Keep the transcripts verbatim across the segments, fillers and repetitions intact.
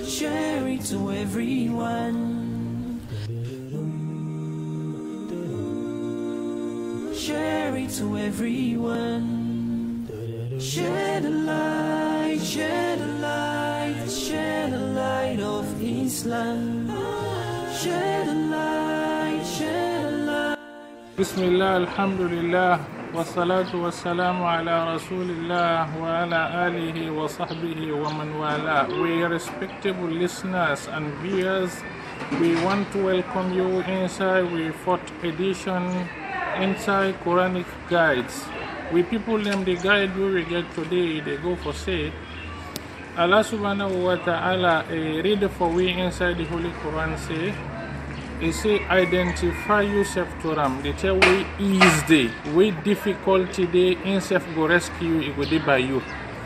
Share it to everyone. Share it to everyone. Share the light, share the light, share the light of Islam. Share the light, share the light. Bismillah, alhamdulillah, wassalatu wassalamu ala rasulillah wa ala alihi wa sahbihi wa man wala. We respectable listeners and viewers, we want to welcome you inside the fourth edition inside Quranic guides. We people them the guide we will get today, they go for say Allah subhanahu wa ta'ala a read for we inside the Holy Quran say He say identify yourself to Ram. They tell we ease day, we difficulty day insef go rescue it go by you.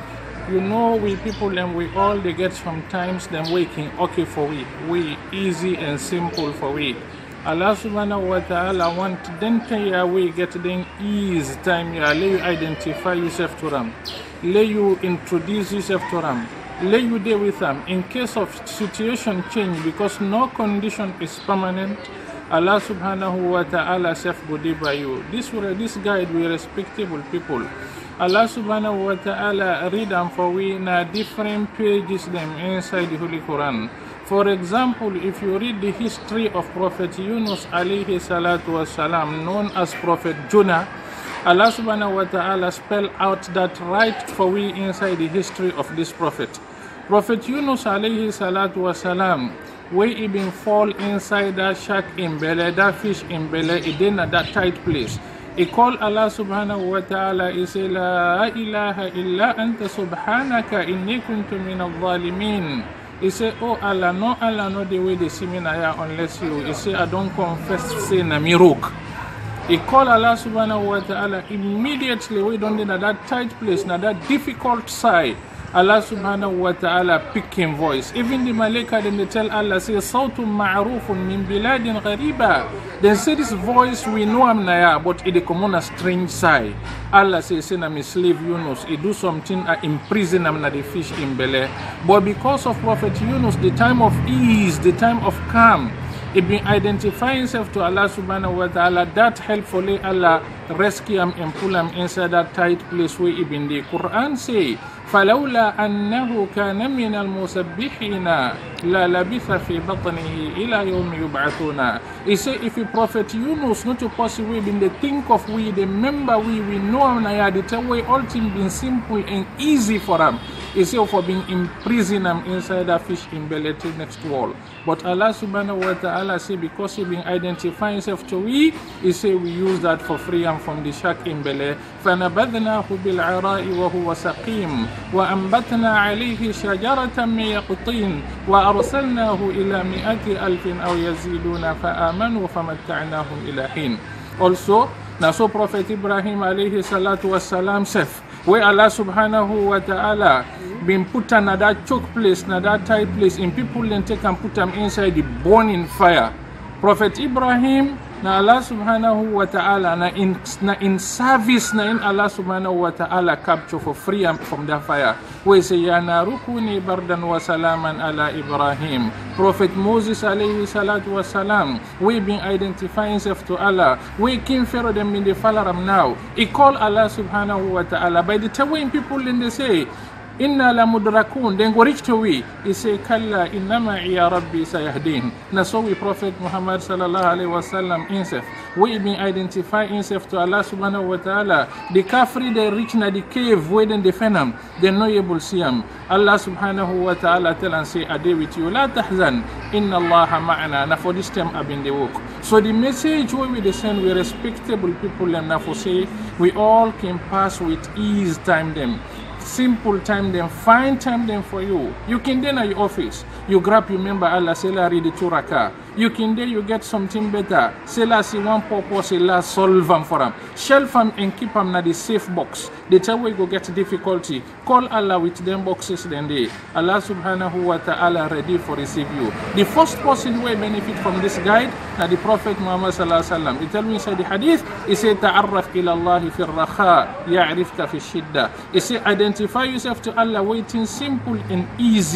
You know we people and we all they get sometimes them waking okay for we. We easy and simple for we. Allah subhanahu wa ta'ala want then ya we get then ease time ya let you identify yourself to Ram. Let you introduce yourself to Ram. Lay you there with them in case of situation change because no condition is permanent. Allah subhanahu wa ta'ala self go by you. This this guide we respectable people. Allah subhanahu wa ta'ala read them for we na different pages them inside the Holy Quran. For example, if you read the history of Prophet Yunus alayhi salatu wasalam, known as Prophet Jonah, Allah subhanahu wa ta'ala spell out that right for we inside the history of this prophet. Prophet Yunus alayhi salatu wasalam, where he been fall inside that shark in belly, that fish in belly, it in that tight place. He called Allah subhanahu wa ta'ala, he say, La ilaha illa anta subhanaka inni kuntu min al-zalimin. He say, oh Allah, no Allah, no the way they see me now unless you. He say, I don't confess say na miruk. He called Allah subhanahu wa ta'ala immediately. We don't need that tight place, now that difficult side. Allah subhanahu wa ta'ala pick him voice. Even the Malaika then they tell Allah, say, Sawtum ma'rufun min biladin ghariba. They say this voice we know him naya, but it come on a strange side. Allah say, say na me slave Yunus, he do something uh, imprison him na the fish in belly. But because of Prophet Yunus, the time of ease, the time of calm, he been identifying himself to Allah subhanahu wa ta'ala. That helpfully Allah rescue him and pull him inside that tight place where he been. The Quran say, فَلَوْلَا أَنَّهُ كَانَ مِنَ الْمُسَبِّحِينَ لَلَبِثَ فِي بَطْنِهِ إِلَى يَوْمِ يُبْعَثُونَ. He say, if a Prophet Yunus not to possibly been the think of we, the member we, we know him na the tell way all things been simple and easy for him. He say for being imprisoned him inside that fish in belly till next wall. But Allah subhanahu wa ta'ala say because he been identifying himself to we, he say we use that for free and from the shark in belly. فَنَبَذْنَاهُ بِالْعَرَاءِ وَهُوَ سَقِيمٌ وَأَنبَتْنَا عَلَيْهِ شَجَرَةً مِّن يَقْطِينٍ وَأَرْسَلْنَاهُ إِلَى مِائَةِ أَلْفٍ أَوْ يَزِيدُونَ فَآمَنُوا فَمَتَّعْنَاهُمْ إِلَى حِينٍ. Also, now so Prophet Ibrahim alayhi salatu wassalam said, where Allah subhanahu wa ta'ala been put in that choke place, in that tight place, in people then take and put them inside the burning fire. Prophet Ibrahim, na Allah subhanahu wa ta'ala, na in, na in service, na in Allah subhanahu wa ta'ala capture for free from the fire. We say, Ya narukuni bardan wa salaman ala Ibrahim. Prophet Moses alayhi salatu wa salam, we been identifying himself to Allah. We came for them in the falaram now. He called Allah subhanahu wa ta'ala. By the time when people then they say, Inna la mudrakun, then go reach to we. He say, Kalla innama ya Rabbi sayahdin. Na so we Prophet Muhammad sallallahu alayhi wa sallam himself. We been identify himself to Allah subhanahu wa ta'ala. The kafri they reach na the cave where then they find them. They no able see them. Allah subhanahu wa ta'ala tell and say, I day with you. La tahzan. Inna Allah ma'ana. Na for this time I've been the work. So the message where we send we respectable people and na for say we all can pass with ease time them. Simple time them, find time them for you. You can then at your office, you grab your member Allah, say la read the two raka. You can there you get something better. Say la see one purpose, say la solve them for them. Shelf them and keep them na the safe box. The time we go get difficulty, call Allah with them boxes then they. Allah subhanahu wa ta'ala ready for receive you. The first person who will benefit from this guide, na the Prophet Muhammad sallallahu alaihi wasallam. He tell me inside the hadith, he say ta'arraf ila Allah fi ar-rakha ya'rifka fi shidda. He say identify yourself to Allah waiting simple and easy.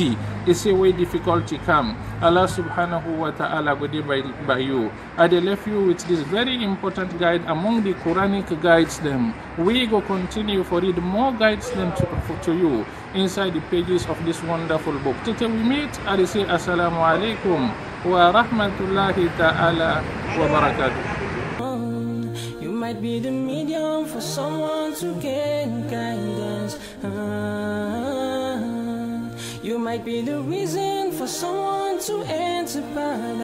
it's a way difficulty come. Allah subhanahu wa ta'ala go there by, by you. I dey left you with this very important guide among the Quranic guides them. We go continue for read more guides them to, for, to you inside the pages of this wonderful book. Till we meet, I say assalamu alaikum wa rahmatullahi ta'ala wa barakatuh. You might be the medium for someone to gain guidance. Ah, you might be the reason for someone to enter paradise.